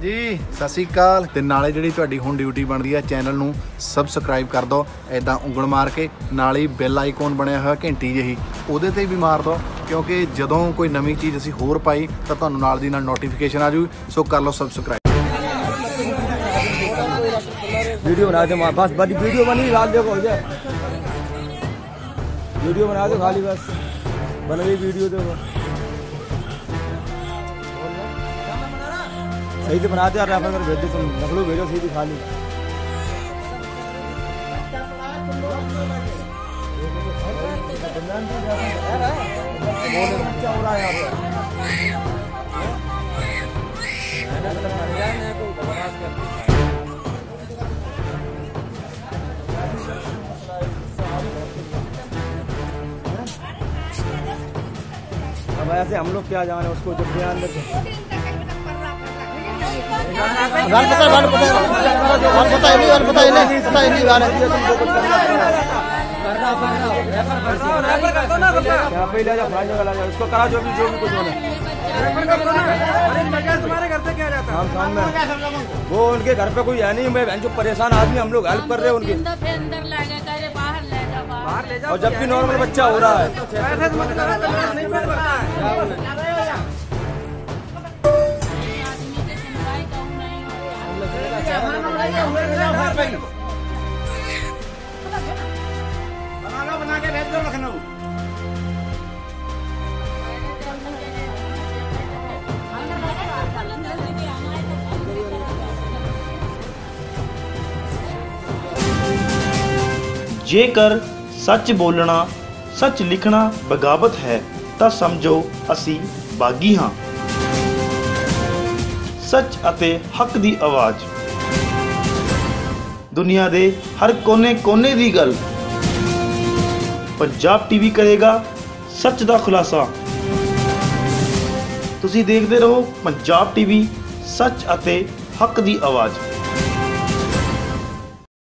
जी सत श्री अकाल। ते नाले जिहड़ी तुहाडी हुण ड्यूटी बनदी है चैनल नूं सबसक्राइब कर दो, इदां उंगल मार के नाल ही बैल आइकॉन बनिया होया घंटी जिही उहदे ते भी मार दो, क्योंकि जदों कोई नवीं चीज़ असीं होर पाई तां तुहानूं नाल दी नाल नोटिफिकेशन आ जूगी। सो कर लो सबसक्राइब। वीडियो बना दे बस, बड़ी वीडियो बनी डाल दे, हो जाए वीडियो बना दो खाली, बस बन गई वीडियो। देखो सही से बनाते यार, रेफर भेज दो, तुम नकलो भेजो सीधी खाली। अब ऐसे हम लोग क्या जाने उसको, जब ध्यान देते उसको करा जो भी कुछ होना। वो उनके घर पे कोई है नहीं, मैं जो परेशान आदमी, हम लोग हेल्प कर रहे हैं उनकी। और जब भी नॉर्मल बच्चा हो रहा है बना के भेज दो लखनऊ। जेकर सच बोलना सच लिखना बगावत है ਤਾਂ समझो असी बागी हाँ। सच ਅਤੇ हक ਦੀ आवाज़, दुनिया के हर कोने कोने की गल पंजाब टीवी करेगा सच का खुलासा। तुसी देखते रहो पंजाब टीवी, सच ਅਤੇ हक की आवाज़।